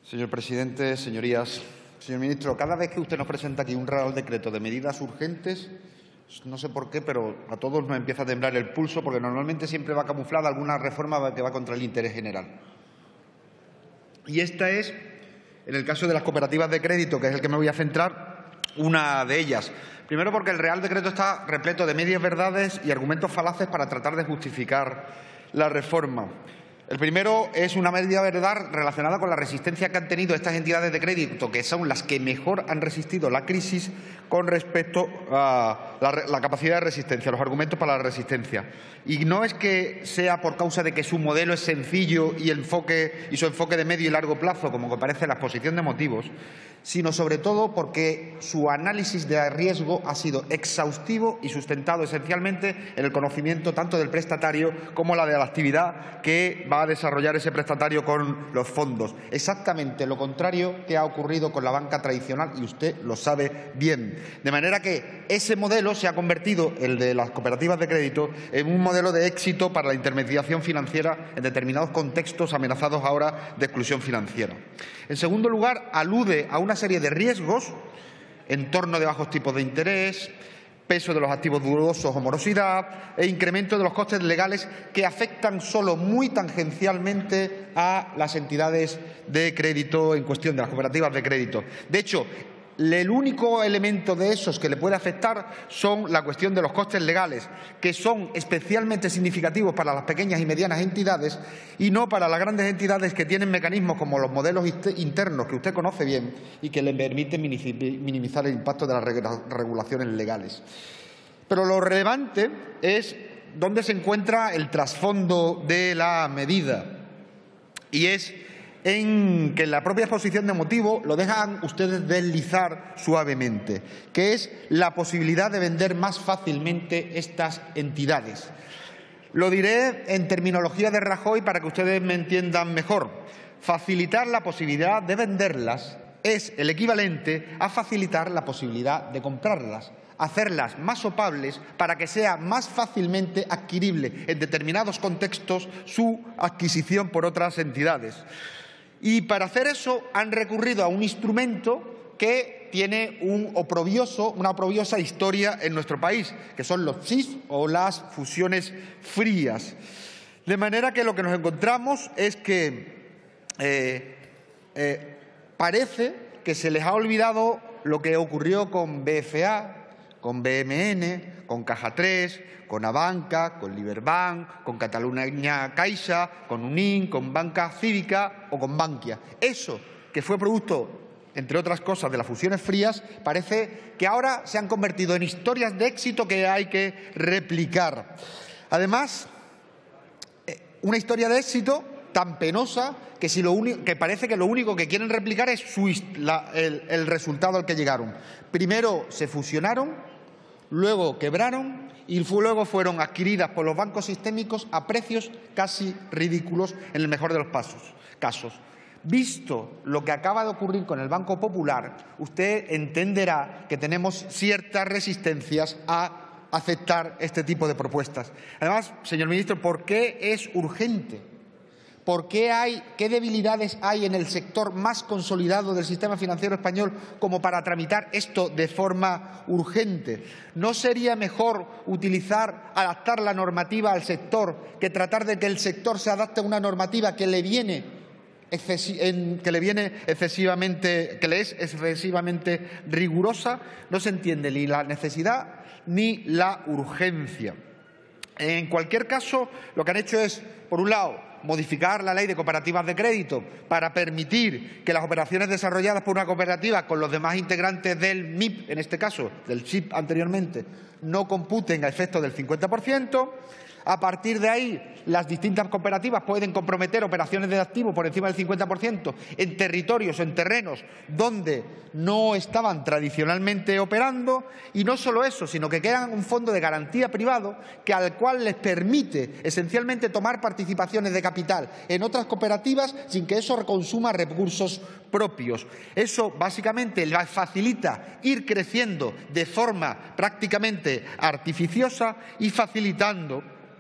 Señor presidente, señorías, señor ministro, cada vez que usted nos presenta aquí un Real Decreto de medidas urgentes, no sé por qué, pero a todos nos empieza a temblar el pulso, porque normalmente siempre va camuflada alguna reforma que va contra el interés general. Y esta es, en el caso de las cooperativas de crédito, que es el que me voy a centrar, una de ellas. Primero, porque el Real Decreto está repleto de medias verdades y argumentos falaces para tratar de justificar la reforma. El primero es una media verdad relacionada con la resistencia que han tenido estas entidades de crédito, que son las que mejor han resistido la crisis con respecto a la capacidad de resistencia, los argumentos para la resistencia. Y no es que sea por causa de que su modelo es sencillo y su enfoque de medio y largo plazo, como aparece en la exposición de motivos, sino sobre todo porque su análisis de riesgo ha sido exhaustivo y sustentado esencialmente en el conocimiento tanto del prestatario como de la actividad que va a desarrollar ese prestatario con los fondos. Exactamente lo contrario que ha ocurrido con la banca tradicional, y usted lo sabe bien. De manera que ese modelo se ha convertido, el de las cooperativas de crédito, en un modelo de éxito para la intermediación financiera en determinados contextos amenazados ahora de exclusión financiera. En segundo lugar, alude a una serie de riesgos, entorno de bajos tipos de interés, peso de los activos dudosos o morosidad e incremento de los costes legales que afectan solo muy tangencialmente a las entidades de crédito en cuestión, de las cooperativas de crédito. De hecho, el único elemento de esos que le puede afectar son la cuestión de los costes legales, que son especialmente significativos para las pequeñas y medianas entidades y no para las grandes entidades que tienen mecanismos como los modelos internos que usted conoce bien y que le permiten minimizar el impacto de las regulaciones legales. Pero lo relevante es dónde se encuentra el trasfondo de la medida, y es en que en la propia exposición de motivos lo dejan ustedes deslizar suavemente, que es la posibilidad de vender más fácilmente estas entidades. Lo diré en terminología de Rajoy para que ustedes me entiendan mejor. Facilitar la posibilidad de venderlas es el equivalente a facilitar la posibilidad de comprarlas, hacerlas más opables para que sea más fácilmente adquirible en determinados contextos su adquisición por otras entidades. Y para hacer eso han recurrido a un instrumento que tiene una oprobiosa historia en nuestro país, que son los CIF o las fusiones frías. De manera que lo que nos encontramos es que parece que se les ha olvidado lo que ocurrió con BFA, con BMN, con Caja 3, con Abanca, con Liberbank, con Catalunya Caixa, con Unin, con Banca Cívica o con Bankia. Eso, que fue producto, entre otras cosas, de las fusiones frías, parece que ahora se han convertido en historias de éxito que hay que replicar. Además, una historia de éxito tan penosa que parece que lo único que quieren replicar es el resultado al que llegaron. Primero se fusionaron, luego quebraron y luego fueron adquiridas por los bancos sistémicos a precios casi ridículos en el mejor de los casos. Visto lo que acaba de ocurrir con el Banco Popular, usted entenderá que tenemos ciertas resistencias a aceptar este tipo de propuestas. Además, señor ministro, ¿por qué es urgente? ¿Qué debilidades hay en el sector más consolidado del sistema financiero español como para tramitar esto de forma urgente? ¿No sería mejor adaptar la normativa al sector que tratar de que el sector se adapte a una normativa que le es excesivamente rigurosa? No se entiende ni la necesidad ni la urgencia. En cualquier caso, lo que han hecho es, por un lado, modificar la Ley de Cooperativas de Crédito para permitir que las operaciones desarrolladas por una cooperativa con los demás integrantes del MIP, en este caso del SIP anteriormente, no computen a efectos del 50%. A partir de ahí, las distintas cooperativas pueden comprometer operaciones de activos por encima del 50% en territorios, en terrenos donde no estaban tradicionalmente operando. Y no solo eso, sino que crean un fondo de garantía privado al cual les permite esencialmente tomar participaciones de capital en otras cooperativas sin que eso consuma recursos propios. Eso básicamente les facilita ir creciendo de forma prácticamente artificiosa y facilitando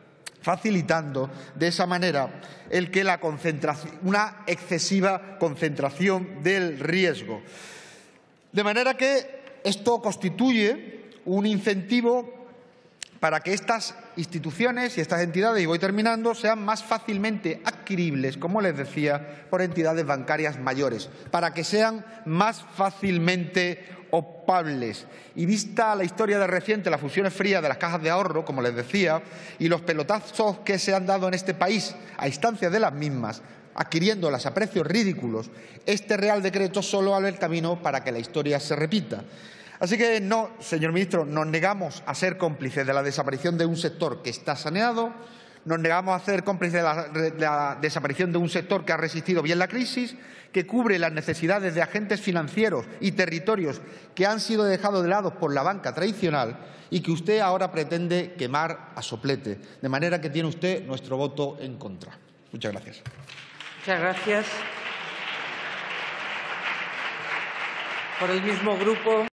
facilitando de esa manera el que una excesiva concentración del riesgo. De manera que esto constituye un incentivo para que estas instituciones y estas entidades, y voy terminando, sean más fácilmente adquiribles, como les decía, por entidades bancarias mayores, para que sean más fácilmente opables. Y vista la historia de reciente, las fusiones frías de las cajas de ahorro, como les decía, y los pelotazos que se han dado en este país a instancias de las mismas, adquiriéndolas a precios ridículos, este Real Decreto solo abre el camino para que la historia se repita. Así que no, señor ministro, nos negamos a ser cómplices de la desaparición de un sector que está saneado, nos negamos a ser cómplices de la desaparición de un sector que ha resistido bien la crisis, que cubre las necesidades de agentes financieros y territorios que han sido dejados de lado por la banca tradicional y que usted ahora pretende quemar a soplete. De manera que tiene usted nuestro voto en contra. Muchas gracias. Muchas gracias. Por el mismo grupo.